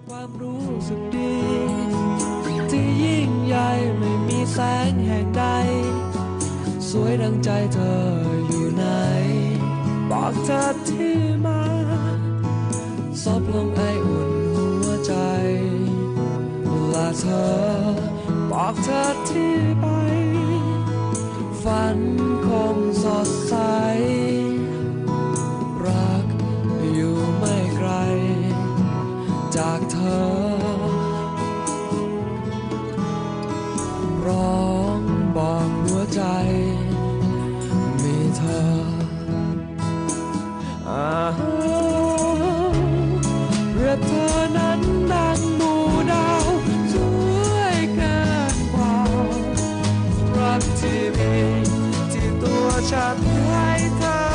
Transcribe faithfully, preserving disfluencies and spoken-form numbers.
ความรู้สึกดีที่ยิ่งใหญ่ไม่มีแสงแห่งใดสวยดังใจเธออยู่ไหนบอกเธอที่มาซบลงไออุ่นหัวใจและเธอบอกเธอที่ไปฝันคงสดใสรักอยู่ไม่ไกลจากเธอร้องบอกหัวใจมีเธออาเพื่อเธอนั้นดังหมู่ดาวสวยเกินกว่ารักที่มีที่ตัวฉันให้เธอ